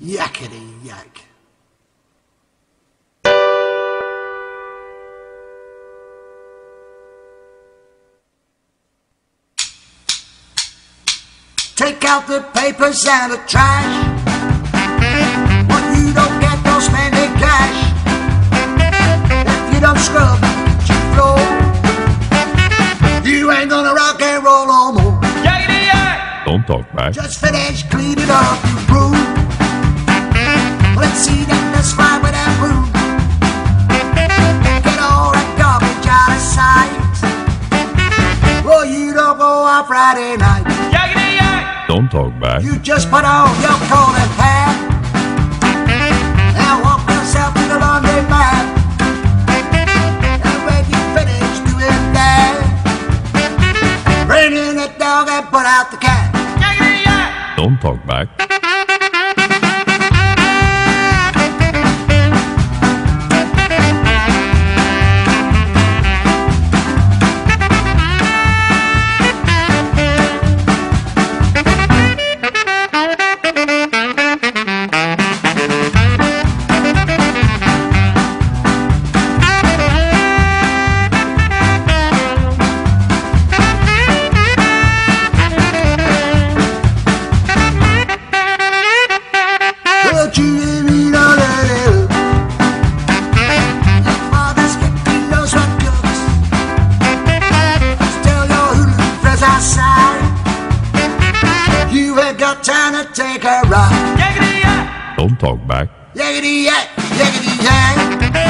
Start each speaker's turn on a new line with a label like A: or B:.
A: Yackety yak. Take out the papers and the trash. When you don't get no spending cash, if you don't scrub the kitchen floor, you ain't gonna rock and roll no more.
B: Yackety yak!
C: Don't talk back.
A: Just finish cleaning up your room. Let's see that that's fine with that broom. Get all that garbage out of sight. Well, you don't go out Friday night.
B: Yackety yak!
C: Don't talk back.
A: You just put on your coat and hat and walk yourself to the laundry mat. And when you finish doing that, bring in the dog and put out the cat.
B: Yackety yak!
C: Don't talk back. You ain't got time to take a ride.
B: Yackety yak!
C: Don't talk back.
A: Yackety yak, yackety yak.